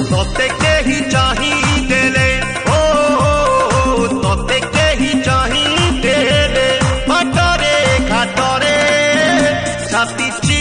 तोते केही चाही देले ओ तोते केही चाही देले बाटरे घाटरे छाती